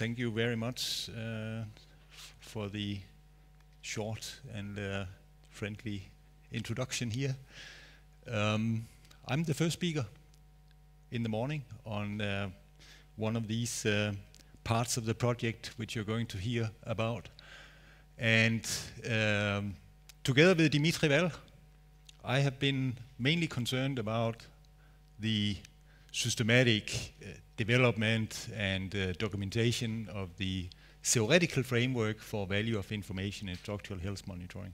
Thank you very much for the short and friendly introduction here. I'm the first speaker in the morning on one of these parts of the project which you're going to hear about. And together with Dimitri Val, I have been mainly concerned about the systematic development and documentation of the theoretical framework for value of information in structural health monitoring.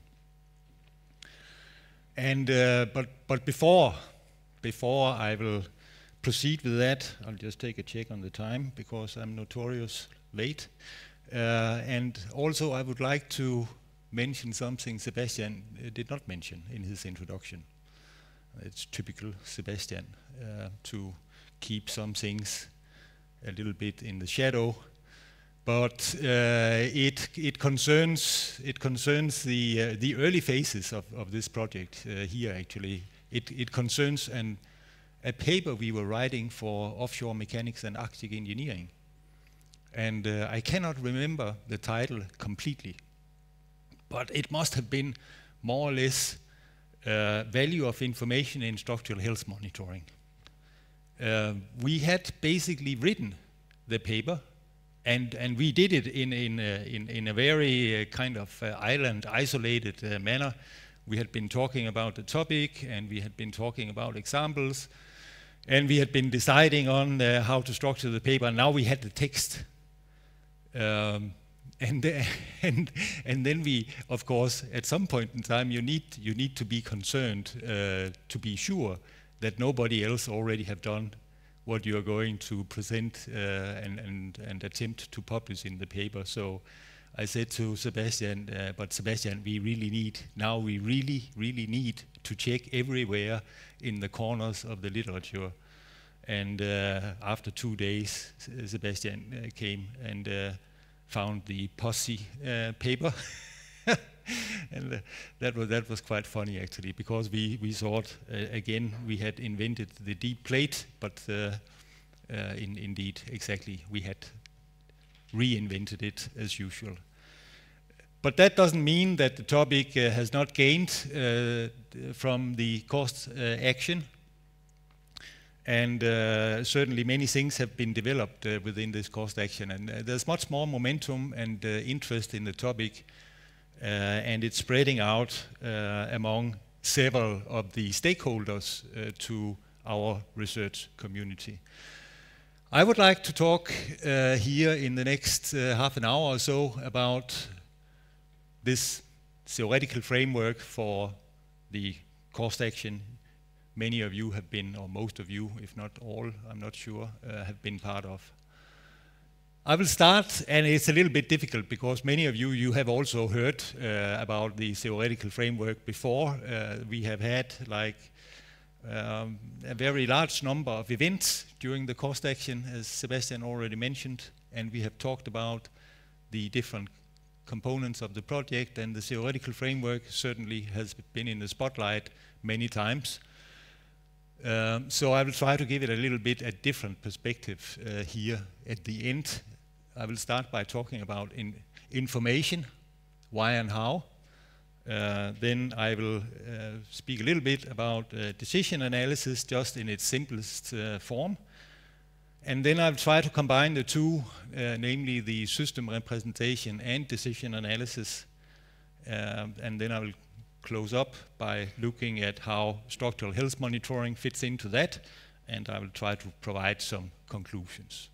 And but before I will proceed with that, I'll just take a check on the time because I'm notorious late. And also I would like to mention something Sebastian did not mention in his introduction. It's typical Sebastian to keep some things a little bit in the shadow, but it concerns the early phases of this project here. Actually, it concerns a paper we were writing for offshore mechanics and Arctic engineering, and I cannot remember the title completely, but it must have been more or less value of information in structural health monitoring. We had basically written the paper, and we did it in a very kind of isolated manner. We had been talking about the topic, and we had been talking about examples, and we had been deciding on how to structure the paper. And now we had the text, and then we, of course, at some point in time, you need to be concerned to be sure that nobody else already have done what you are going to present and attempt to publish in the paper. So I said to Sebastian, but Sebastian, we really need to check everywhere in the corners of the literature. And after 2 days, Sebastian came and found the Posse paper. And that was quite funny actually, because we thought again we had invented the deep plate, but indeed exactly we had reinvented it as usual. But that doesn't mean that the topic has not gained from the cost action, and certainly many things have been developed within this cost action, and there's much more momentum and interest in the topic. And it's spreading out among several of the stakeholders to our research community. I would like to talk here in the next half an hour or so about this theoretical framework for the cost action. Many of you have been, or most of you, if not all, I'm not sure, have been part of. I will start, and it's a little bit difficult because many of you have also heard about the theoretical framework before. We have had like a very large number of events during the cost action, as Sebastian already mentioned, and we have talked about the different components of the project, and the theoretical framework certainly has been in the spotlight many times. So I will try to give it a little bit a different perspective here at the end. I will start by talking about information, why and how. Then I will speak a little bit about decision analysis, just in its simplest form. And then I'll try to combine the two, namely the system representation and decision analysis. And then I will close up by looking at how structural health monitoring fits into that, and I will try to provide some conclusions.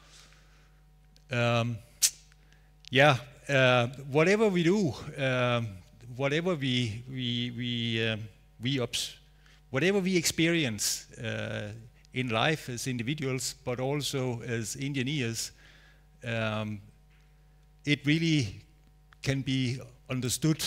Whatever we do, whatever we experience in life as individuals, but also as engineers, it really can be understood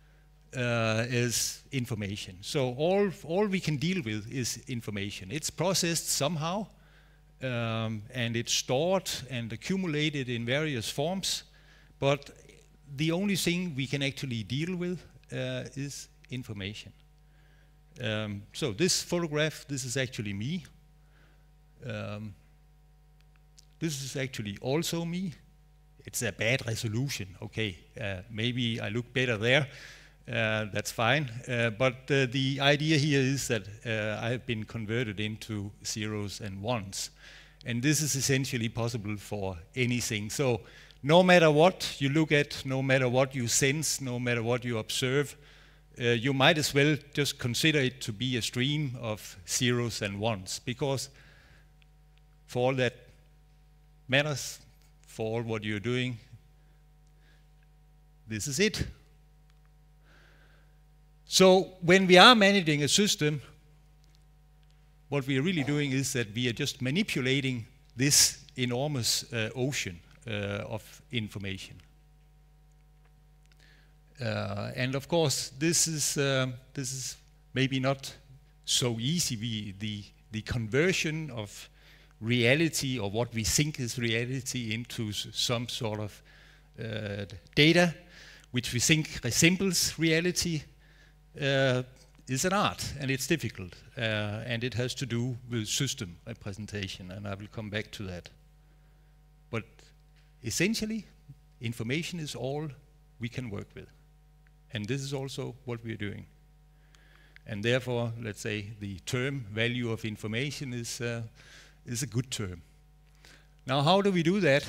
as information. So all we can deal with is information. It's processed somehow, and it's stored and accumulated in various forms, but the only thing we can actually deal with is information. So this photograph, this is actually me. This is actually also me. it's a bad resolution. Okay, maybe I look better there. That's fine. But the idea here is that I have been converted into zeros and ones. And this is essentially possible for anything. So no matter what you look at, no matter what you sense, no matter what you observe, you might as well just consider it to be a stream of zeros and ones, because for all that matters, for all what you're doing, this is it. So when we are managing a system, what we are really doing is that we are just manipulating this enormous ocean of information. And of course, this is maybe not so easy. The conversion of reality, or what we think is reality, into some sort of data which we think resembles reality, is an art, and it's difficult, and it has to do with system representation, and I will come back to that. But essentially, information is all we can work with, and this is also what we're doing. And therefore, let's say the term value of information is a good term. Now, how do we do that?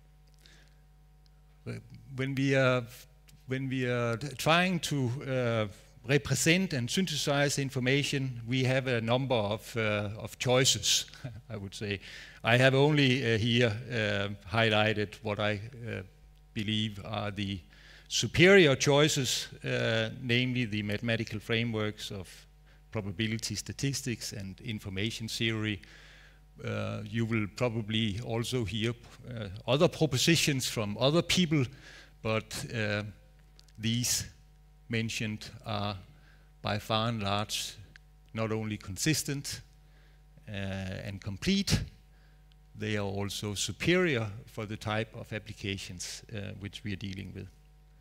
When we are trying to represent and synthesize information, we have a number of choices, I would say. I have only here highlighted what I believe are the superior choices, namely the mathematical frameworks of probability statistics and information theory. You will probably also hear other propositions from other people, but these mentioned are by far and large not only consistent and complete, they are also superior for the type of applications which we are dealing with.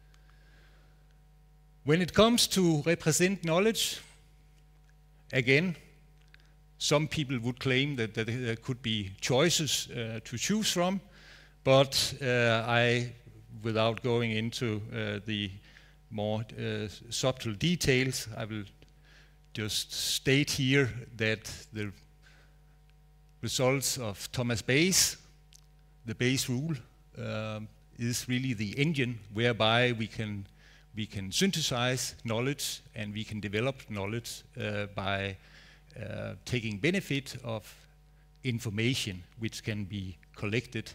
When it comes to represent knowledge, again, some people would claim that there could be choices to choose from, but I, without going into the more subtle details, I will just state here that the results of Thomas Bayes, the Bayes rule, is really the engine whereby we can synthesize knowledge, and we can develop knowledge by taking benefit of information which can be collected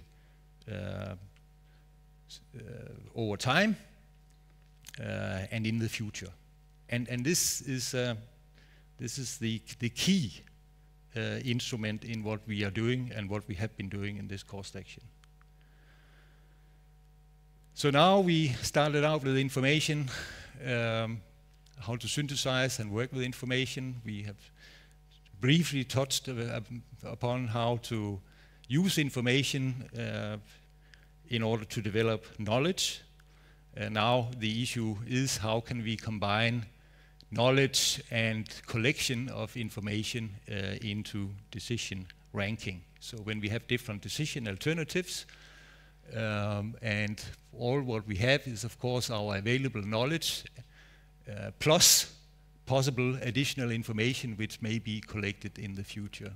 over time and in the future. And this is the key instrument in what we are doing and what we have been doing in this course section. So now we started out with information, how to synthesize and work with information. We have briefly touched upon how to use information in order to develop knowledge. Now the issue is, how can we combine knowledge and collection of information into decision ranking. So when we have different decision alternatives, and all what we have is, of course, our available knowledge, plus possible additional information which may be collected in the future.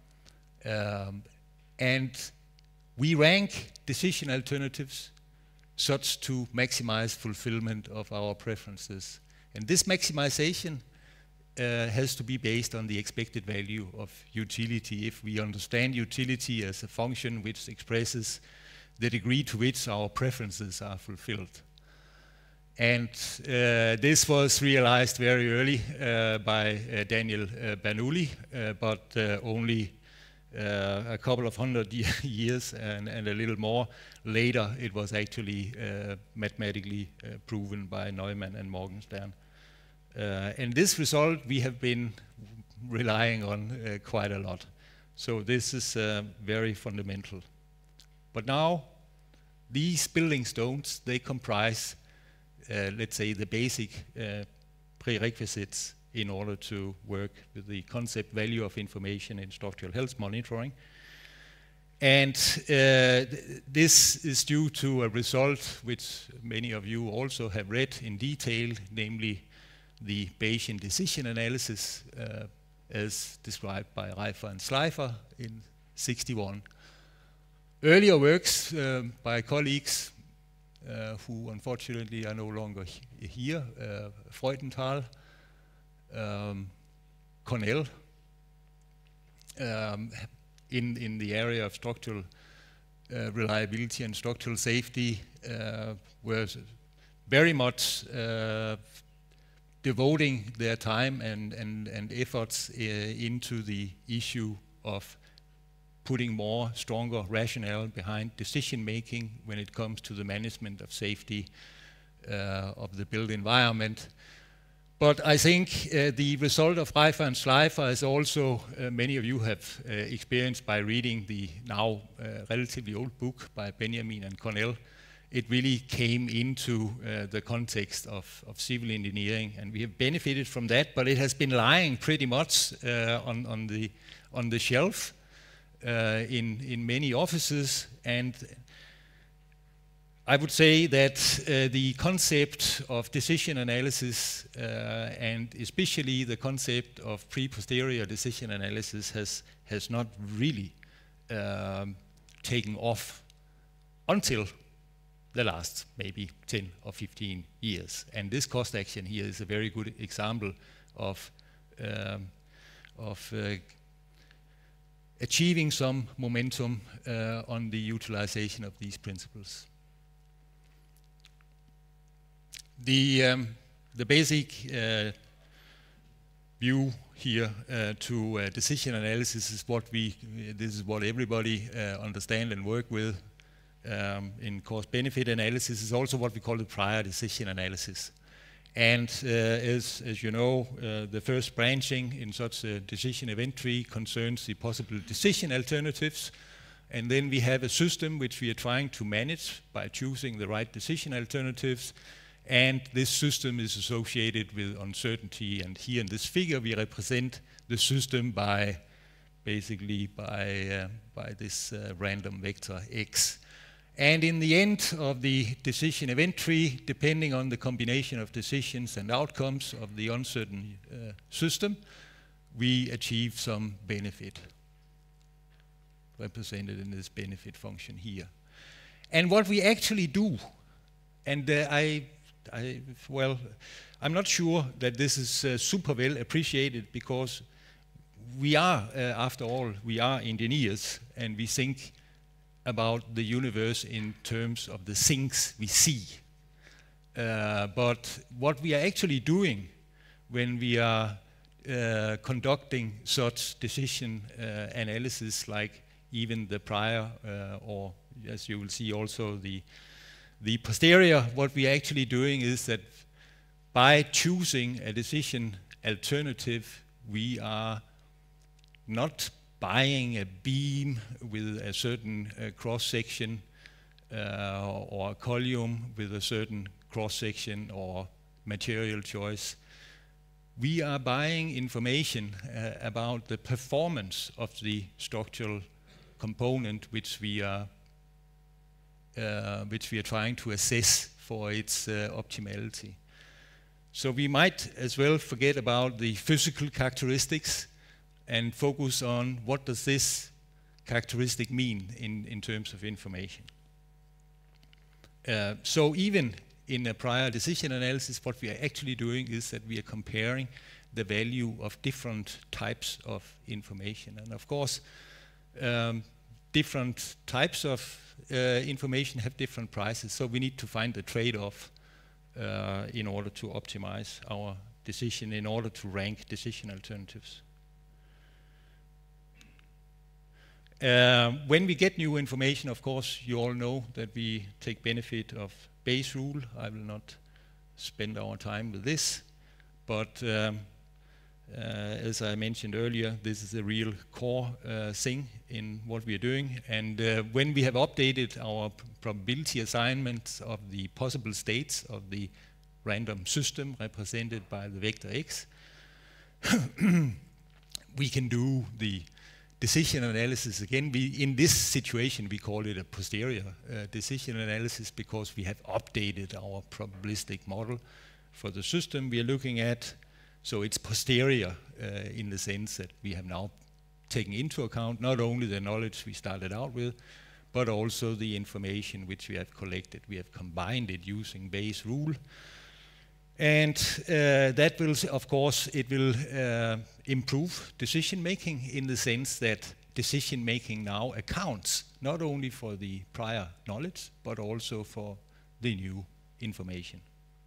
And we rank decision alternatives such to maximize fulfillment of our preferences. And this maximization has to be based on the expected value of utility. If we understand utility as a function which expresses the degree to which our preferences are fulfilled. And this was realized very early by Daniel Bernoulli, but only a couple of hundred years and a little more later, it was actually mathematically proven by Neumann and Morgenstern. And this result we have been relying on quite a lot. So this is very fundamental. But now, these building stones, they comprise, let's say, the basic prerequisites in order to work with the concept value of information in structural health monitoring. And this is due to a result which many of you also have read in detail, namely the Bayesian decision analysis as described by Reifer and Schleifer in '61. Earlier works by colleagues who unfortunately are no longer here, Freudenthal, Cornell, in the area of structural reliability and structural safety were very much devoting their time and efforts into the issue of putting more stronger rationale behind decision making when it comes to the management of safety of the built environment. But I think the result of Reifer and Schleifer, as also many of you have experienced by reading the now relatively old book by Benjamin and Cornell, it really came into the context of civil engineering, and we have benefited from that, but it has been lying pretty much on the shelf in many offices. And I would say that the concept of decision analysis and especially the concept of pre-posterior decision analysis has not really taken off until the last maybe 10 or 15 years. And this cost action here is a very good example of achieving some momentum on the utilization of these principles. The basic view here to decision analysis is this is what everybody understand and work with in cost-benefit analysis. Is also what we call the prior decision analysis. And as you know, the first branching in such a decision event tree concerns the possible decision alternatives. And then we have a system which we are trying to manage by choosing the right decision alternatives. And this system is associated with uncertainty. And here in this figure, we represent the system by basically by this random vector x. And in the end of the decision event tree, depending on the combination of decisions and outcomes of the uncertain system, we achieve some benefit, represented in this benefit function here. And what we actually do, and I'm not sure that this is super well appreciated, because we are, after all, we are engineers, and we think about the universe in terms of the things we see. But what we are actually doing when we are conducting such decision analysis, like even the prior, or as you will see also the posterior, what we are actually doing is that by choosing a decision alternative, we are not buying a beam with a certain cross-section or a column with a certain cross-section or material choice. We are buying information about the performance of the structural component which we are trying to assess for its optimality. So we might as well forget about the physical characteristics and focus on what does this characteristic mean in terms of information. So even in a prior decision analysis, what we are actually doing is that we are comparing the value of different types of information. And of course, different types of information have different prices, so we need to find a trade-off in order to optimize our decision, in order to rank decision alternatives. When we get new information, of course, you all know that we take benefit of Bayes' rule. I will not spend our time with this, but as I mentioned earlier, this is a real core thing in what we are doing. And when we have updated our probability assignments of the possible states of the random system represented by the vector x, we can do the decision analysis, again, in this situation we call it a posterior decision analysis because we have updated our probabilistic model for the system we are looking at. So it's posterior in the sense that we have now taken into account not only the knowledge we started out with, but also the information which we have collected. We have combined it using Bayes' rule. And that will, of course, it will improve decision making in the sense that decision making now accounts not only for the prior knowledge, but also for the new information.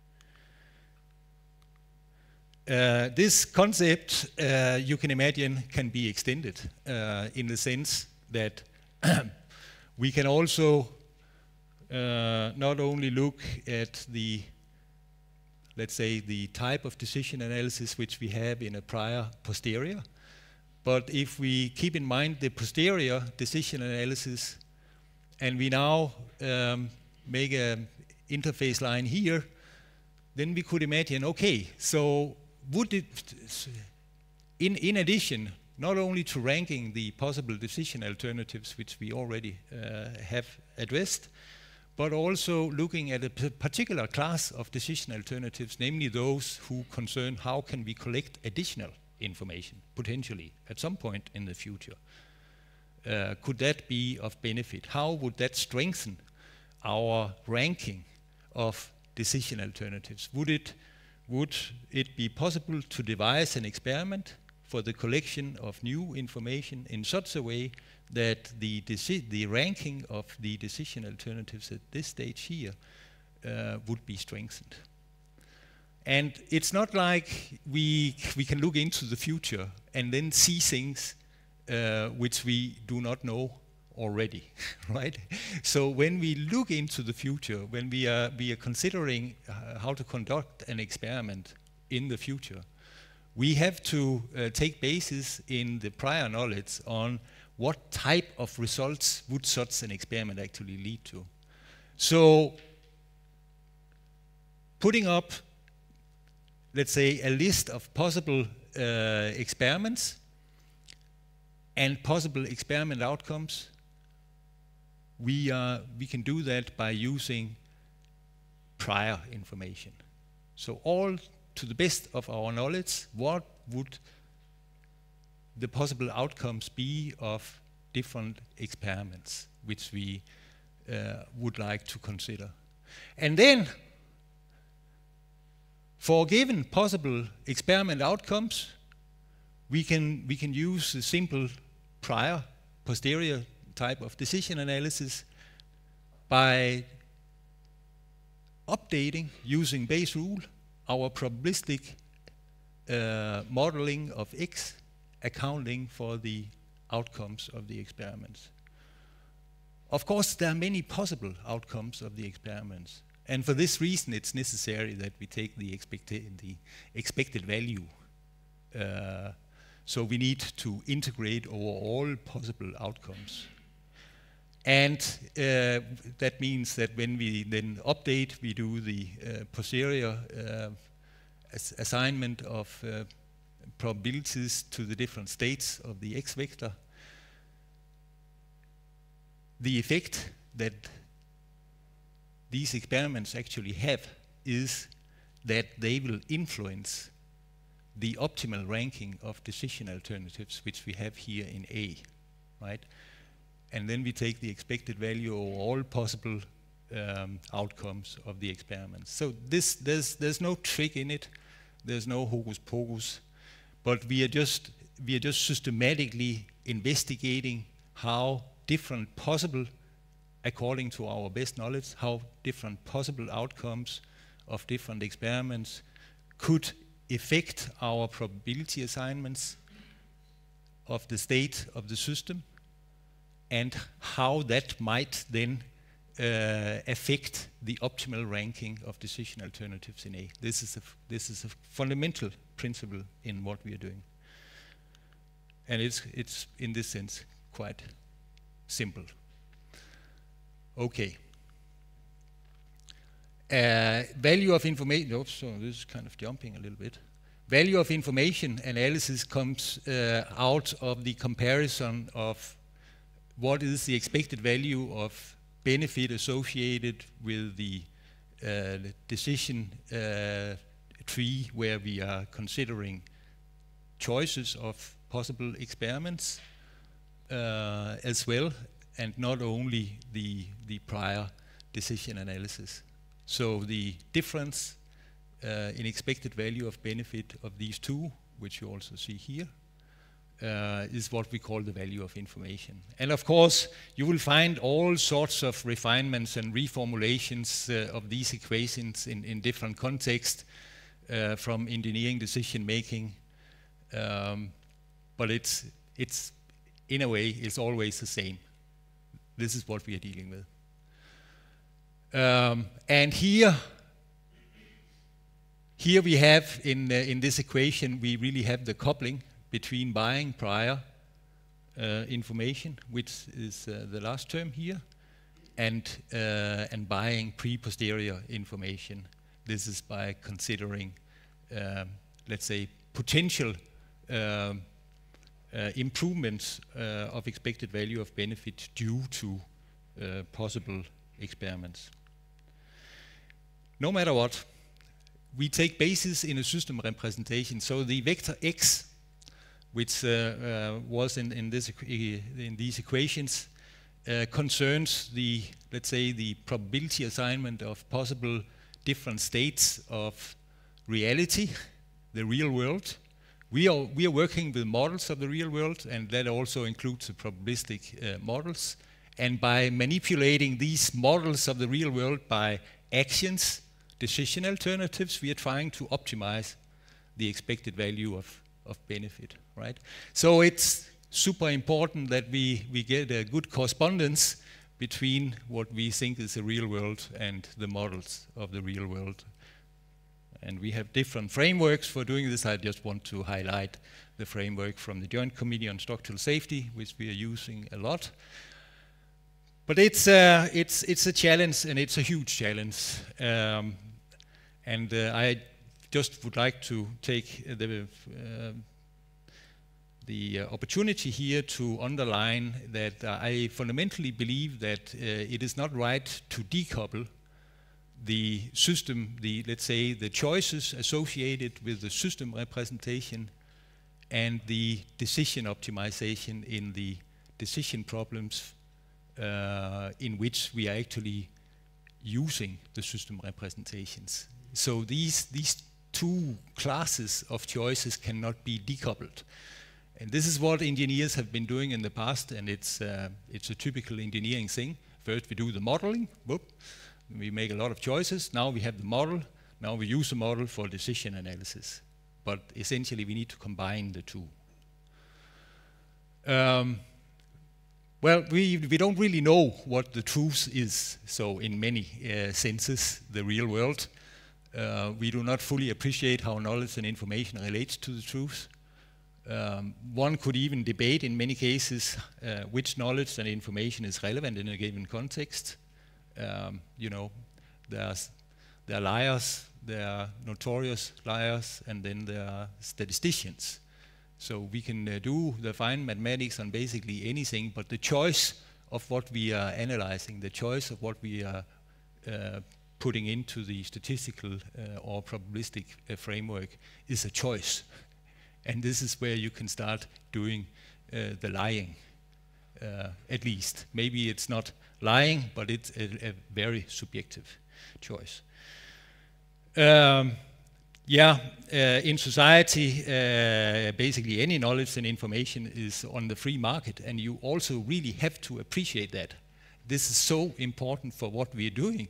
This concept, you can imagine, can be extended in the sense that we can also not only look at the, let's say, the type of decision analysis which we have in a prior posterior, but if we keep in mind the posterior decision analysis and we now make an interface line here, then we could imagine, okay, so would it, in addition, not only to ranking the possible decision alternatives which we already have addressed, but also looking at a particular class of decision alternatives, namely those who concern how can we collect additional information, potentially, at some point in the future. Could that be of benefit? How would that strengthen our ranking of decision alternatives? Would it be possible to devise an experiment for the collection of new information in such a way that the ranking of the decision alternatives at this stage here would be strengthened? And it's not like we can look into the future and then see things which we do not know already, right? So when we look into the future, when we are considering how to conduct an experiment in the future, we have to take basis in the prior knowledge on what type of results would such an experiment actually lead to. So putting up, let's say, a list of possible experiments and possible experiment outcomes, we can do that by using prior information. So all to the best of our knowledge, what would the possible outcomes be of different experiments which we would like to consider? And then, for given possible experiment outcomes, we can use the simple prior posterior type of decision analysis by updating, using Bayes' rule, our probabilistic modeling of X, accounting for the outcomes of the experiments. Of course, there are many possible outcomes of the experiments, and for this reason it's necessary that we take the expected value. So we need to integrate over all possible outcomes. And that means that when we then update, we do the posterior assignment of probabilities to the different states of the X vector. The effect that these experiments actually have is that they will influence the optimal ranking of decision alternatives, which we have here in A, right? And then we take the expected value of all possible outcomes of the experiments. So there's no trick in it. There's no hocus pocus. But we are just systematically investigating how different possible, according to our best knowledge, how different possible outcomes of different experiments could affect our probability assignments of the state of the system, and how that might then affect the optimal ranking of decision alternatives in A. This is a fundamental principle in what we are doing, and it's in this sense quite simple. Okay. Value of information. Oh, so this is kind of jumping a little bit. value of information analysis comes out of the comparison of what is the expected value of benefit associated with the decision tree, where we are considering choices of possible experiments as well, and not only the prior decision analysis. So the difference in expected value of benefit of these two, which you also see here, is what we call the value of information. And of course, you will find all sorts of refinements and reformulations of these equations in different contexts, from engineering decision making, but it's in a way, it's always the same. This is what we are dealing with. And here we have, in this equation, we really have the coupling between buying prior information, which is the last term here, and buying pre-posterior information. This is by considering, let's say, potential improvements of expected value of benefit due to possible experiments. No matter what, we take basis in a system representation. So the vector x, which was in these equations, concerns the, let's say, the probability assignment of possible different states of reality, the real world. We are working with models of the real world, and that also includes the probabilistic models. And by manipulating these models of the real world by actions, decision alternatives, we are trying to optimize the expected value of benefit, right? So it's super important that we get a good correspondence between what we think is the real world and the models of the real world. And we have different frameworks for doing this. I just want to highlight the framework from the Joint Committee on Structural Safety, which we are using a lot. But it's a challenge, and it's a huge challenge. I just would like to take the opportunity here to underline that I fundamentally believe that it is not right to decouple the system, let's say, the choices associated with the system representation and the decision optimization in the decision problems in which we are actually using the system representations. So these two classes of choices cannot be decoupled. And this is what engineers have been doing in the past, and it's a typical engineering thing. First we do the modeling, whoop, we make a lot of choices. Now we have the model. Now we use the model for decision analysis. But essentially we need to combine the two. Well, we don't really know what the truth is, so in many senses, the real world. We do not fully appreciate how knowledge and information relates to the truth. One could even debate in many cases which knowledge and information is relevant in a given context. You know, there are liars, there are notorious liars, and then there are statisticians. So we can do the fine mathematics on basically anything, but the choice of what we are analyzing, the choice of what we are putting into the statistical or probabilistic framework is a choice. And this is where you can start doing the lying, at least. Maybe it's not lying, but it's a very subjective choice. In society, basically any knowledge and information is on the free market, and you also really have to appreciate that. This is so important for what we are doing,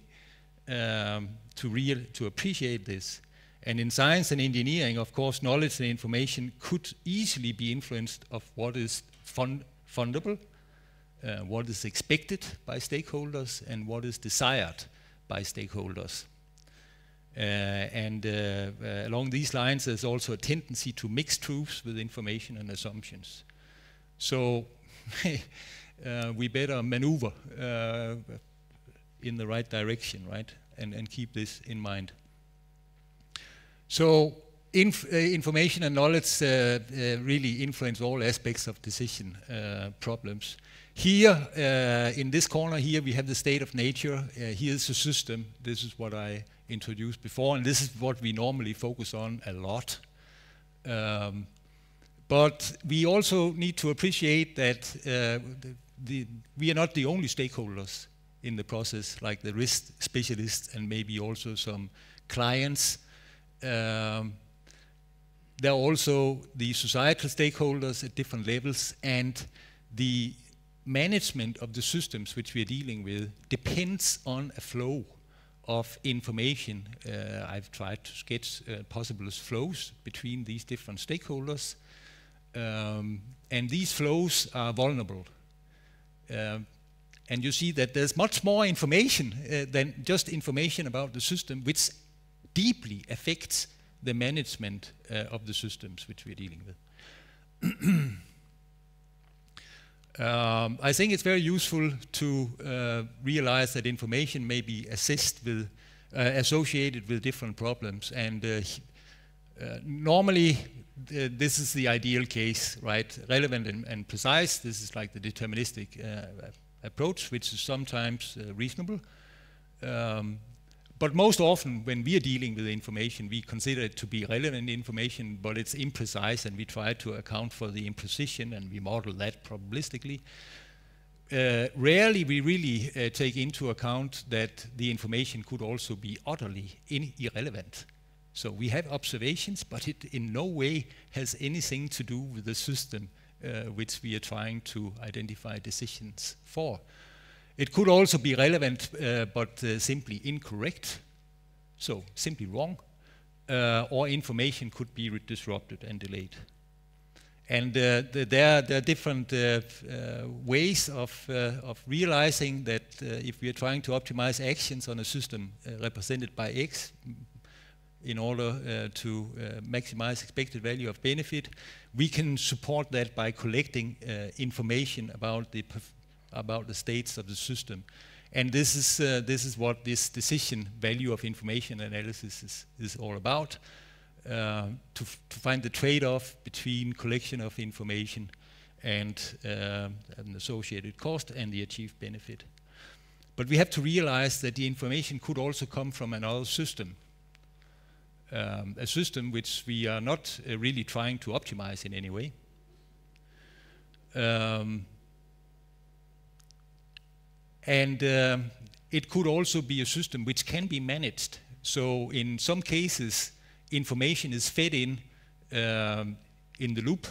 to appreciate this. And in science and engineering, of course, knowledge and information could easily be influenced of what is fundable, what is expected by stakeholders, and what is desired by stakeholders. Along these lines, there's also a tendency to mix truths with information and assumptions. So we better maneuver in the right direction, right? And keep this in mind. So information and knowledge really influence all aspects of decision problems. Here, in this corner here, we have the state of nature. Here's the system. This is what I introduced before, and this is what we normally focus on a lot. But we also need to appreciate that we are not the only stakeholders in the process, like the risk specialists and maybe also some clients. There are also the societal stakeholders at different levels, and the management of the systems which we are dealing with depends on a flow of information. I've tried to sketch possible flows between these different stakeholders, and these flows are vulnerable. And you see that there's much more information than just information about the system, which deeply affects the management of the systems which we're dealing with. I think it's very useful to realize that information may be associated with different problems, and normally this is the ideal case, right? Relevant and precise. This is like the deterministic approach, which is sometimes reasonable. But most often, when we are dealing with information, we consider it to be relevant information, but it's imprecise, and we try to account for the imprecision, and we model that probabilistically. Rarely we really take into account that the information could also be utterly irrelevant. So we have observations, but it in no way has anything to do with the system which we are trying to identify decisions for. It could also be relevant, but simply incorrect, so simply wrong, or information could be disrupted and delayed. And there are different ways of realizing that if we are trying to optimize actions on a system represented by X in order to maximize expected value of benefit, we can support that by collecting information about the states of the system. And this is what this decision value of information analysis is all about, to find the trade-off between collection of information and an associated cost and the achieved benefit. But we have to realize that the information could also come from another system, a system which we are not really trying to optimize in any way. And it could also be a system which can be managed. So in some cases, information is fed in the loop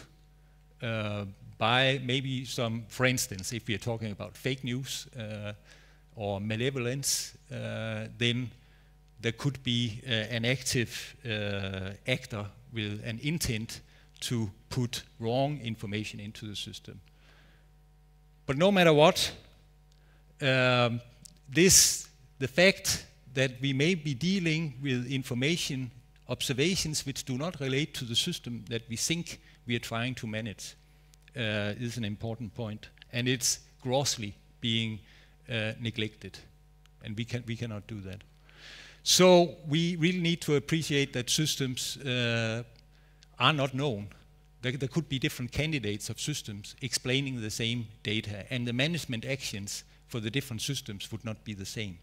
by maybe some, for instance, if we are talking about fake news or malevolence, then there could be an active actor with an intent to put wrong information into the system. But no matter what, the fact that we may be dealing with information, observations which do not relate to the system that we think we are trying to manage is an important point, and it's grossly being neglected, and we cannot do that. So we really need to appreciate that systems are not known. There could be different candidates of systems explaining the same data, and the management actions for the different systems would not be the same.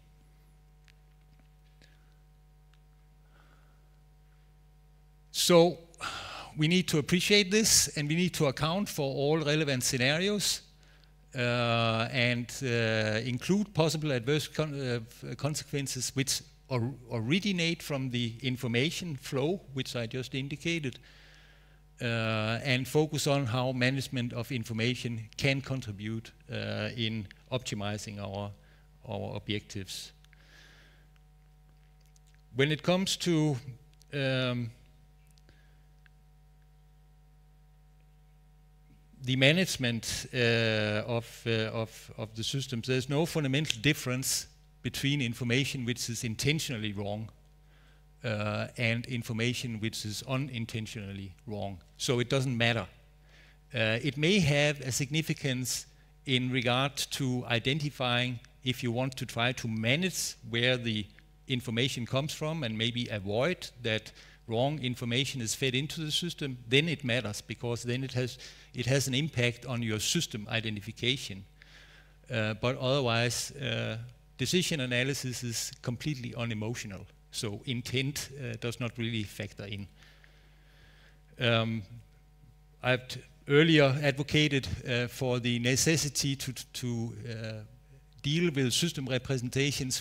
So we need to appreciate this, and we need to account for all relevant scenarios and include possible adverse consequences which originate from the information flow, which I just indicated, and focus on how management of information can contribute in optimizing our objectives. When it comes to the management of the systems, there's no fundamental difference between information which is intentionally wrong and information which is unintentionally wrong. So it doesn't matter. It may have a significance in regard to identifying if you want to try to manage where the information comes from and maybe avoid that wrong information is fed into the system, then it matters, because then it has an impact on your system identification. But otherwise, decision analysis is completely unemotional, so intent does not really factor in. I've earlier advocated for the necessity to deal with system representations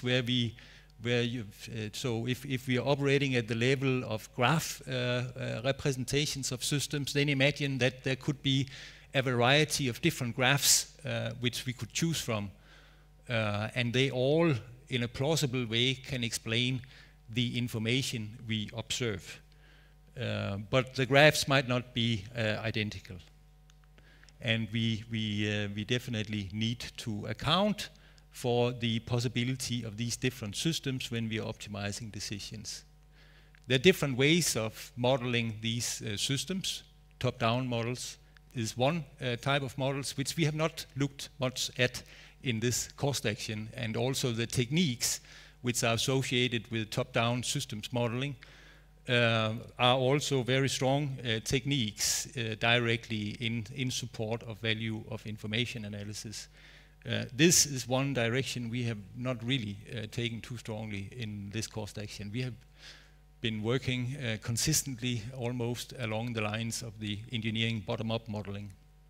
so if we are operating at the level of graph representations of systems, then imagine that there could be a variety of different graphs which we could choose from, and they all, in a plausible way, can explain the information we observe. But the graphs might not be identical. And we definitely need to account for the possibility of these different systems when we are optimizing decisions. There are different ways of modeling these systems. Top-down models is one type of models which we have not looked much at in this course action, and also the techniques which are associated with top-down systems modeling are also very strong techniques directly in support of value of information analysis. This is one direction we have not really taken too strongly in this course action. We have been working consistently almost along the lines of the engineering bottom-up modeling.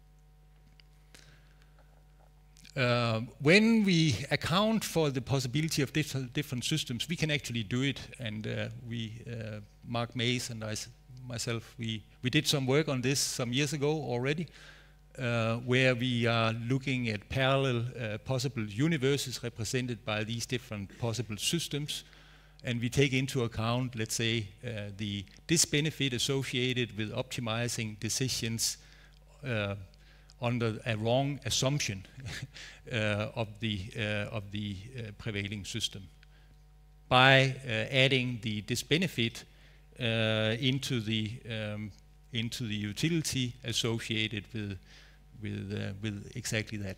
When we account for the possibility of different systems, we can actually do it, and Mark Mays and myself, we did some work on this some years ago already, where we are looking at parallel possible universes represented by these different possible systems, and we take into account, let's say, the disbenefit associated with optimizing decisions under a wrong assumption of the prevailing system. By adding the disbenefit into the utility associated with exactly that.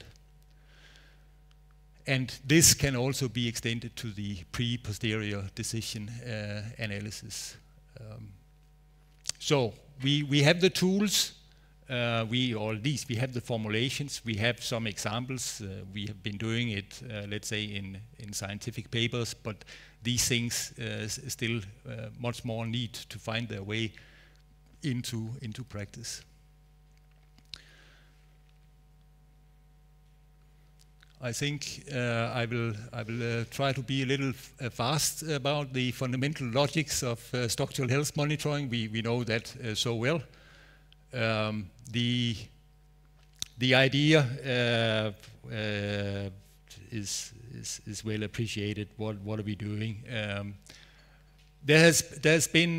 And this can also be extended to the pre-posterior decision analysis. So we have the tools, or at least we have the formulations, we have some examples, we have been doing it, let's say, in scientific papers, but these things still much more need to find their way into practice. I think I will try to be a little fast about the fundamental logics of structural health monitoring. We know that so well. The idea is well appreciated. What are we doing? There's been,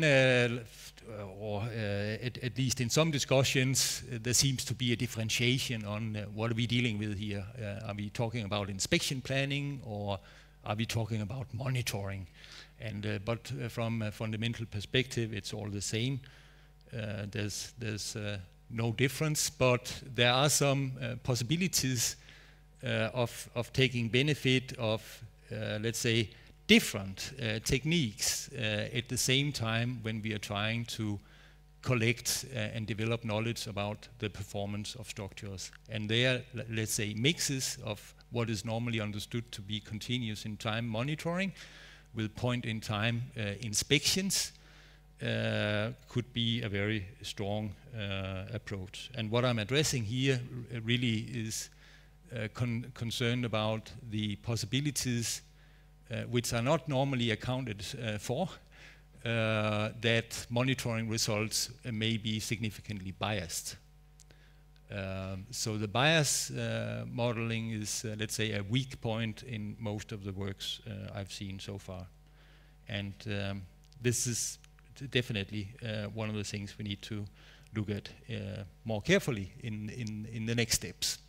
at least in some discussions, there seems to be a differentiation on what are we dealing with here. Are we talking about inspection planning, or are we talking about monitoring? And but from a fundamental perspective, it's all the same. There's no difference, but there are some possibilities of taking benefit of, let's say, different techniques at the same time when we are trying to collect and develop knowledge about the performance of structures. And they are, let's say, mixes of what is normally understood to be continuous in time monitoring with point-in-time inspections could be a very strong approach. And what I'm addressing here really is concerned about the possibilities which are not normally accounted for, that monitoring results may be significantly biased. So the bias modeling is, let's say, a weak point in most of the works I've seen so far. And this is definitely one of the things we need to look at more carefully in the next steps.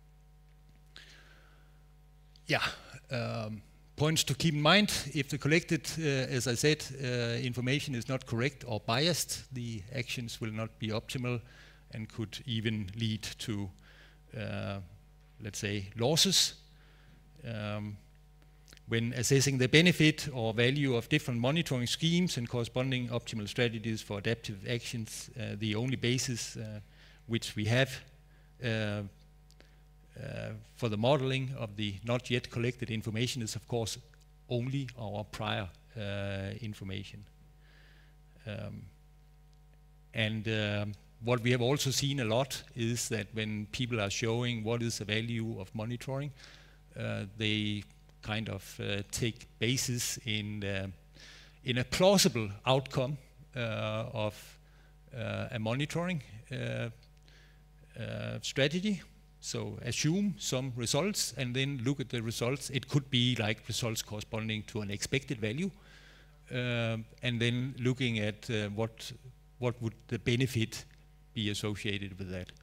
Yeah. Points to keep in mind: if the collected, as I said, information is not correct or biased, the actions will not be optimal and could even lead to, let's say, losses. when assessing the benefit or value of different monitoring schemes and corresponding optimal strategies for adaptive actions, the only basis which we have for the modeling of the not yet collected information is, of course, only our prior information. What we have also seen a lot is that when people are showing what is the value of monitoring, they kind of take basis in a plausible outcome of a monitoring strategy. So assume some results and then look at the results. It could be like results corresponding to an expected value, and then looking at what would the benefit be associated with that.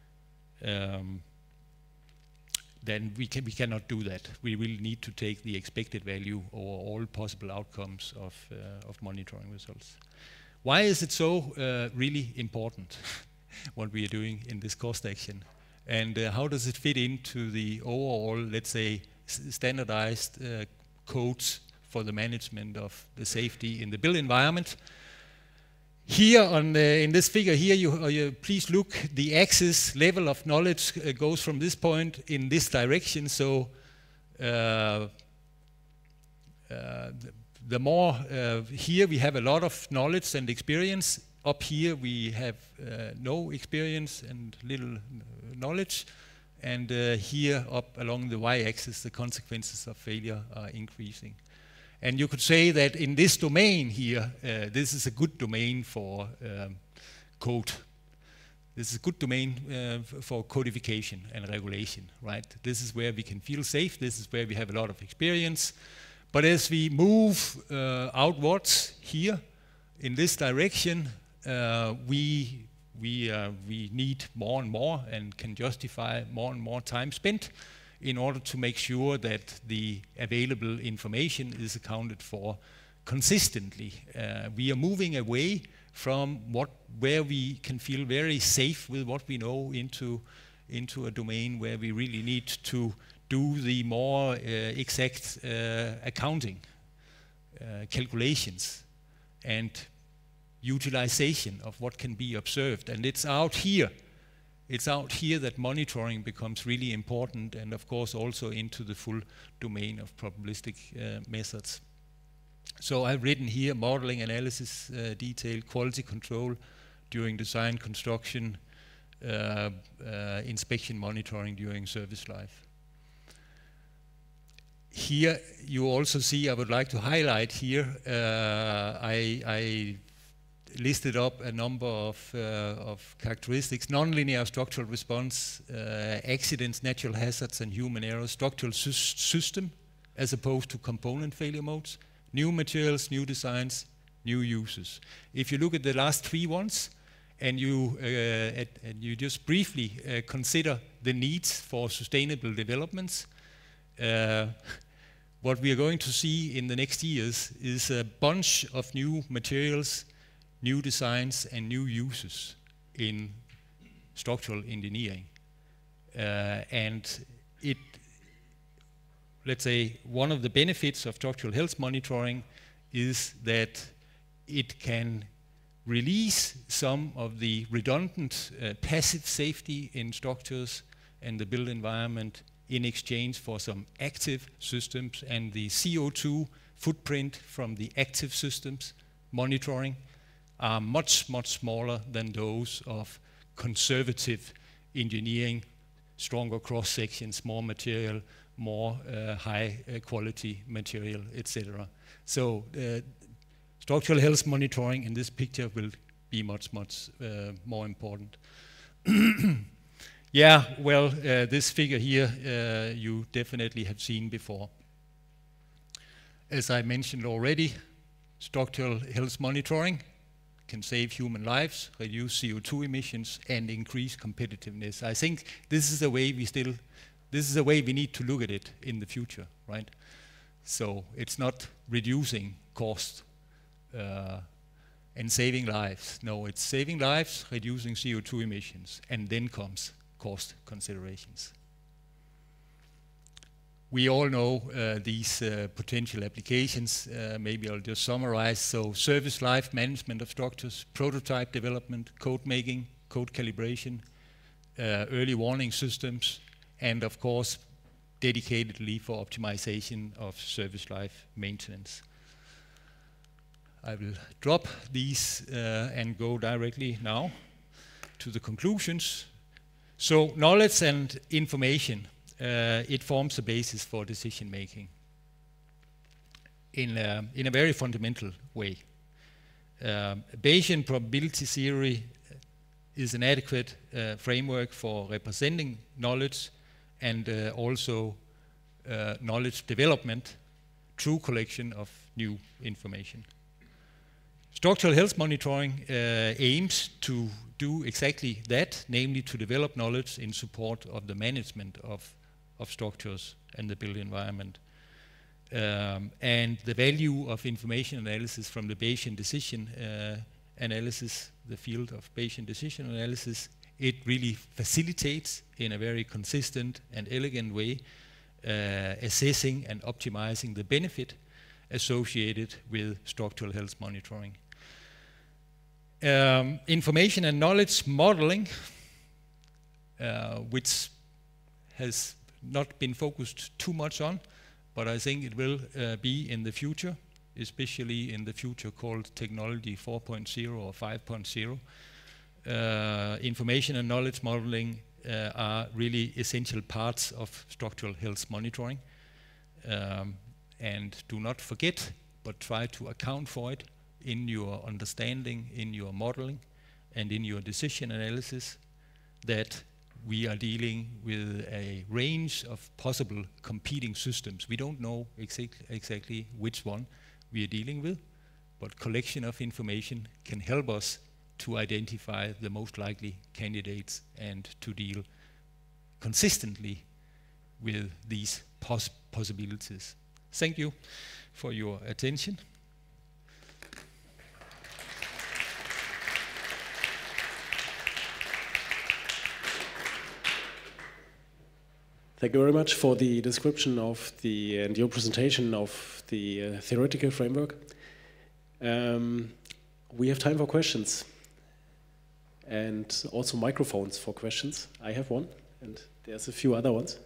Then we cannot do that. We will need to take the expected value or all possible outcomes of monitoring results. Why is it so really important what we are doing in this cost action? And how does it fit into the overall, let's say, standardized codes for the management of the safety in the built environment? Here in this figure here, you please look, the axis level of knowledge goes from this point in this direction. So the more, here we have a lot of knowledge and experience. Up here we have no experience and little knowledge. And here up along the y-axis, the consequences of failure are increasing. And you could say that in this domain here, this is a good domain for code. This is a good domain for codification and regulation, right? This is where we can feel safe. This is where we have a lot of experience. But as we move outwards here in this direction, we need more and more and can justify more and more time spent in order to make sure that the available information is accounted for consistently. We are moving away from where we can feel very safe with what we know into a domain where we really need to do the more exact accounting, calculations, and utilization of what can be observed. And it's out here. It's out here that monitoring becomes really important, and of course also into the full domain of probabilistic methods. So I've written here modeling, analysis, detail, quality control during design, construction, inspection, monitoring during service life. Here you also see, I would like to highlight here, I listed up a number of characteristics: nonlinear structural response, accidents, natural hazards, and human errors, structural system as opposed to component failure modes, new materials, new designs, new uses. If you look at the last three ones and you just briefly consider the needs for sustainable developments, what we are going to see in the next years is a bunch of new materials, new designs, and new uses in structural engineering. And let's say, one of the benefits of structural health monitoring is that it can release some of the redundant passive safety in structures and the built environment in exchange for some active systems, and the CO2 footprint from the active systems monitoring are much, much smaller than those of conservative engineering, stronger cross sections, more material, more high quality material, etc. So structural health monitoring in this picture will be much, much more important. Yeah, well, this figure here you definitely have seen before. As I mentioned already, structural health monitoring can save human lives, reduce CO2 emissions, and increase competitiveness. I think this is the way we need to look at it in the future, right? So it's not reducing cost and saving lives. No, it's saving lives, reducing CO2 emissions, and then comes cost considerations. we all know these potential applications. Maybe I'll just summarize. So service life management of structures, prototype development, code making, code calibration, early warning systems, and of course, dedicatedly for optimization of service life maintenance. I will drop these and go directly now to the conclusions. So knowledge and information, it forms the basis for decision making in a very fundamental way. Bayesian probability theory is an adequate framework for representing knowledge and also knowledge development through collection of new information. Structural health monitoring aims to do exactly that, namely to develop knowledge in support of the management of structures and the built environment. And the value of information analysis from the Bayesian decision analysis, the field of Bayesian decision analysis, it really facilitates in a very consistent and elegant way assessing and optimizing the benefit associated with structural health monitoring. Information and knowledge modeling, which has not been focused too much on, but I think it will be in the future, especially in the future called technology 4.0 or 5.0. Information and knowledge modeling are really essential parts of structural health monitoring. And do not forget, but try to account for it in your understanding, in your modeling, and in your decision analysis, that we are dealing with a range of possible competing systems. We don't know exactly which one we are dealing with, but collection of information can help us to identify the most likely candidates and to deal consistently with these possibilities. Thank you for your attention. Thank you very much for the description of and your presentation of the theoretical framework. We have time for questions and also microphones for questions. I have one, and there's a few other ones.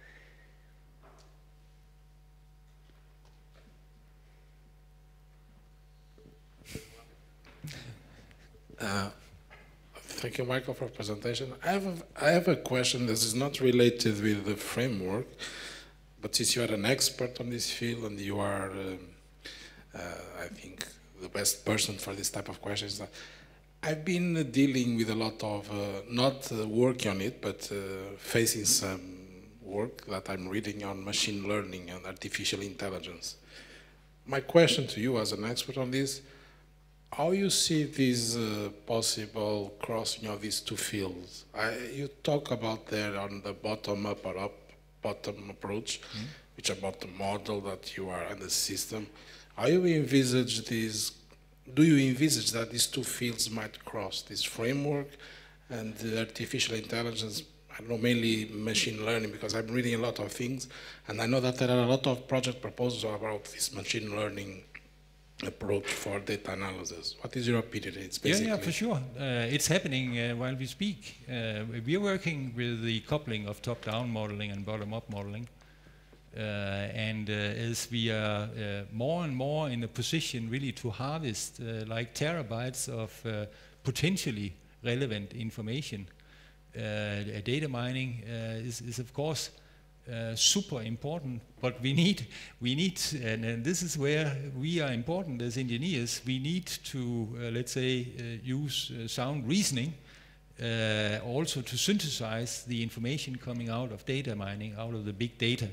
Thank you, Michael, for the presentation. I have a question that is not related with the framework, but since you are an expert on this field and you are, I think, the best person for this type of questions, I've been dealing with a lot of, not working on it, but facing some work that I'm reading on machine learning and artificial intelligence. My question to you as an expert on this, how you see this possible crossing of these two fields? You talk about there on the bottom-up or bottom approach, which about the model that you are and the system. How you envisage this? Do you envisage that these two fields might cross, this framework and the artificial intelligence? I don't know, mainly machine learning, because I'm reading a lot of things, and I know that there are a lot of project proposals about this machine learning approach for data analysis. What is your opinion? It's basically yeah, for sure. It's happening while we speak. We are working with the coupling of top-down modeling and bottom-up modeling. And as we are more and more in a position really to harvest like terabytes of potentially relevant information, data mining is of course super important, but we need, and this is where we are important as engineers, we need to, let's say, use sound reasoning also to synthesize the information coming out of data mining, out of the big data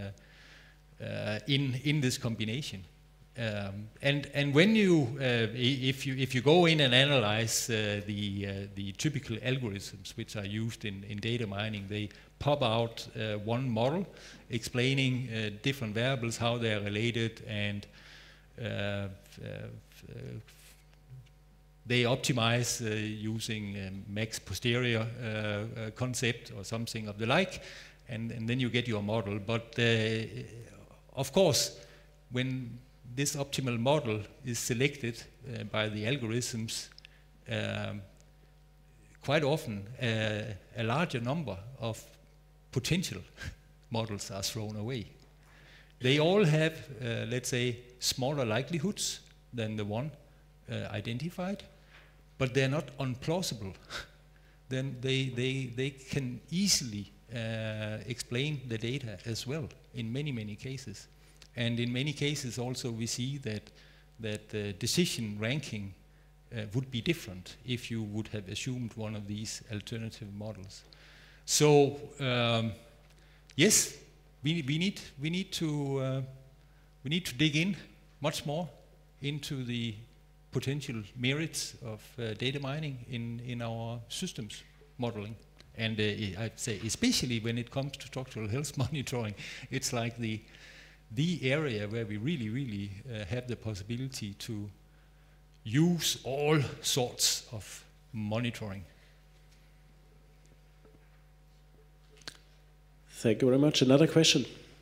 in this combination. And when you, if you go in and analyze the typical algorithms which are used in data mining, they pop out one model explaining different variables, how they are related, and they optimize using max posterior concept or something of the like. and then you get your model. But of course, when this optimal model is selected by the algorithms, quite often a larger number of potential models are thrown away. They all have, let's say, smaller likelihoods than the one identified, but they're not unplausible. Then they can easily explain the data as well in many, many cases. And in many cases also we see that decision ranking would be different if you would have assumed one of these alternative models. So yes, we need to dig in much more into the potential merits of data mining in our systems modeling. And I'd say, especially when it comes to structural health monitoring, it's like the area where we really have the possibility to use all sorts of monitoring. Thank you very much. Another question?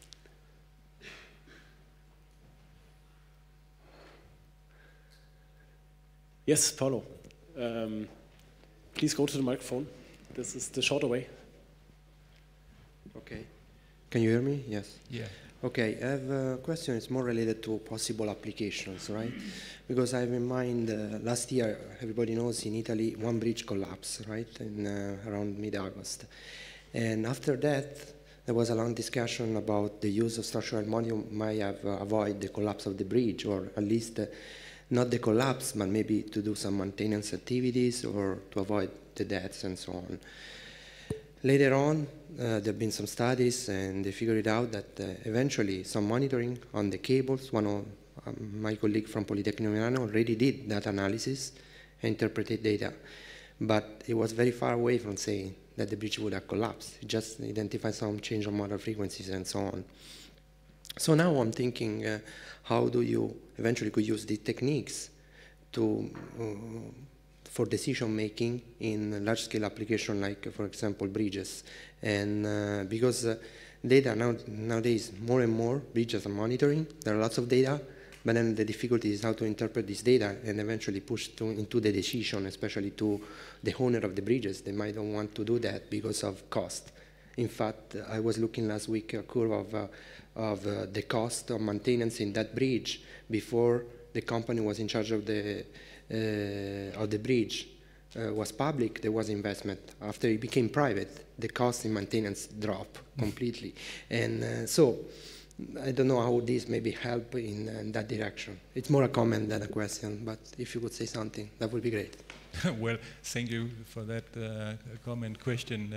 Yes, Paulo. Please go to the microphone. This is the shorter way. Okay. Can you hear me? Yes. Yeah. Okay, I have a question. It's more related to possible applications, right? Because I have in mind, last year, everybody knows in Italy, one bridge collapsed, right, around mid-August. And after that, there was a long discussion about the use of structural monitoring might have avoid the collapse of the bridge, or at least not the collapse, but maybe to do some maintenance activities or to avoid the deaths and so on. Later on, there have been some studies, and they figured out that eventually some monitoring on the cables. One of my colleagues from Politecnico Milano already did that analysis and interpreted data, but it was very far away from saying that the bridge would have collapsed. It just identified some change of model frequencies and so on. So now I'm thinking, how do you eventually could use these techniques to for decision making in large scale application, like for example bridges, and because data nowadays more and more bridges are monitoring. There are lots of data, but then the difficulty is how to interpret this data and eventually push into the decision, especially to the owner of the bridges. They might not want to do that because of cost. In fact, I was looking last week a curve of the cost of maintenance in that bridge before the company was in charge of the bridge was public. There was investment. After it became private, the cost in maintenance dropped completely. And so I don't know how this maybe help in that direction. It's more a comment than a question, but if you could say something, that would be great. Well, thank you for that comment question.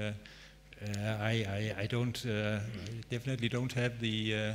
I don't definitely don't have the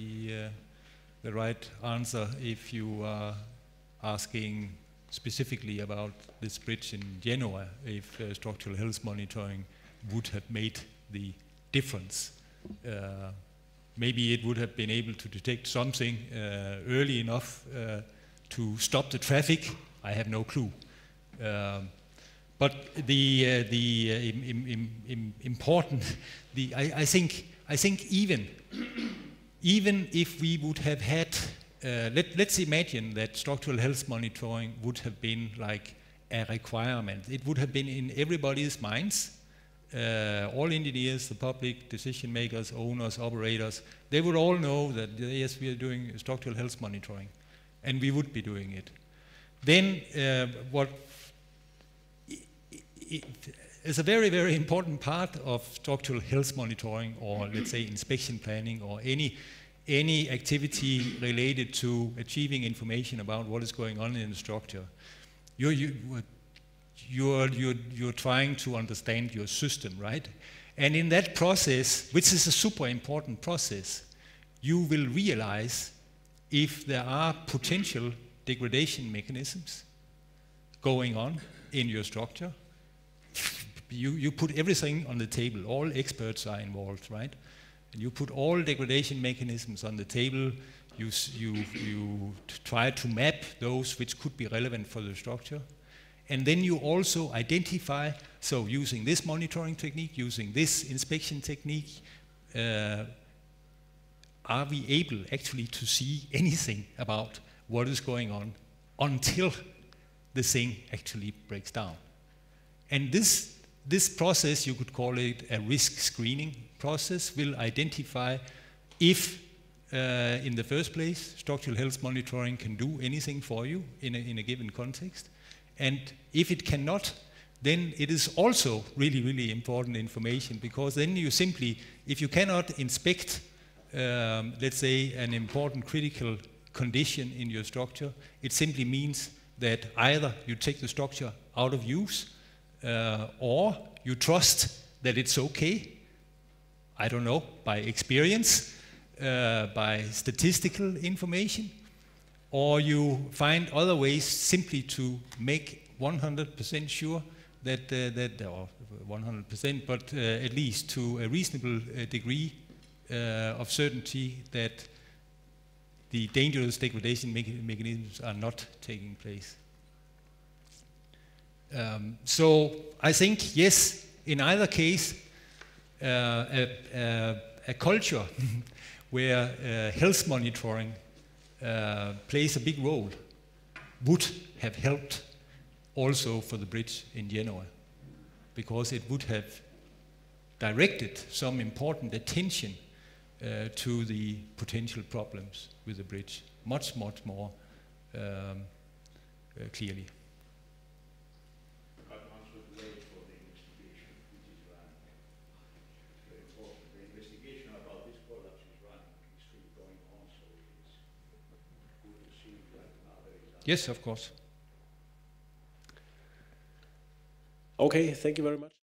right answer if you are asking specifically about this bridge in Genoa, if structural health monitoring would have made the difference. Maybe it would have been able to detect something early enough to stop the traffic. I have no clue. But the important, I think even if we would have had, let's imagine that structural health monitoring would have been like a requirement. It would have been in everybody's minds. All engineers, the public, decision makers, owners, operators, they would all know that yes, we are doing structural health monitoring, and we would be doing it. Then what is a very, very important part of structural health monitoring, or let's say inspection planning, or any activity related to achieving information about what is going on in the structure. You're trying to understand your system, right? And in that process, which is a super important process, you will realize if there are potential degradation mechanisms going on in your structure. You put everything on the table. All experts are involved, right? And you put all degradation mechanisms on the table. You try to map those which could be relevant for the structure. And then you also identify, so using this monitoring technique, using this inspection technique, are we able actually to see anything about what is going on until the thing actually breaks down? And this process, you could call it a risk screening process, will identify if, in the first place, structural health monitoring can do anything for you in a given context. And if it cannot, then it is also really, really important information, because then you simply, if you cannot inspect, let's say, an important critical condition in your structure, it simply means that either you take the structure out of use, or you trust that it's okay, I don't know, by experience, by statistical information, or you find other ways simply to make 100% sure that, or 100%, but at least to a reasonable degree of certainty that the dangerous degradation mechanisms are not taking place. So I think, yes, in either case, a culture where health monitoring plays a big role would have helped also for the bridge in Genoa, because it would have directed some important attention to the potential problems with the bridge much, much more clearly. Yes, of course. Okay, thank you very much.